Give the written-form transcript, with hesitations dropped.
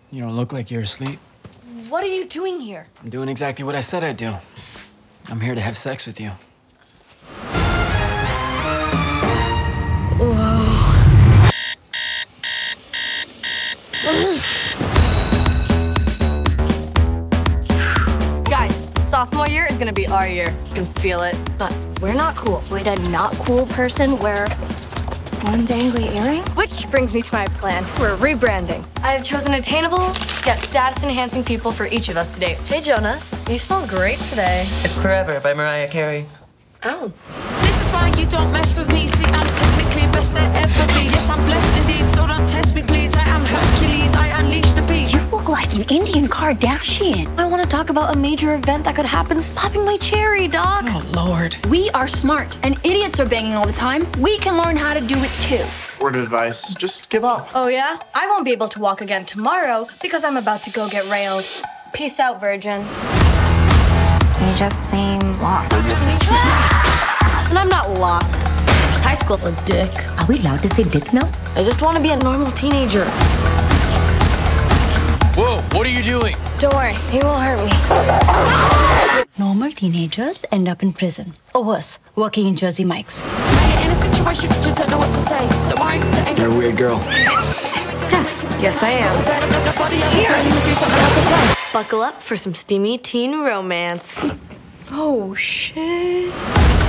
You don't look like you're asleep. What are you doing here? I'm doing exactly what I said I'd do. I'm here to have sex with you. Whoa. Guys, sophomore year is gonna be our year. You can feel it. But we're not cool. Would a not cool person wear one dangly earring? Which brings me to my plan. We're rebranding. I have chosen attainable, yet status-enhancing people for each of us to date. Hey, Jonah. You smell great today. It's Forever by Mariah Carey. Oh. This is why you don't mess with me. See, I'm technically best there ever be. Yes, I'm blessed indeed, so don't test me, please. I am Hercules, I unleash the beast. You look like an Indian Kardashian. I want to talk about a major event that could happen. Popping my cherry, Doc. Oh, Lord. We are smart, and idiots are banging all the time. We can learn how to do it too. Word of advice, just give up. Oh, yeah? I won't be able to walk again tomorrow because I'm about to go get railed. Peace out, virgin. You just seem lost. And I'm not lost. High school's a dick. Are we allowed to say dick now? I just want to be a normal teenager. Whoa, what are you doing? Don't worry, he won't hurt me. Normal teenagers end up in prison. Or worse, working in Jersey Mike's. In a situation, you don't know what to say. Don't worry, You're a weird girl. Yes, I am. Buckle up for some steamy teen romance. Oh, shit.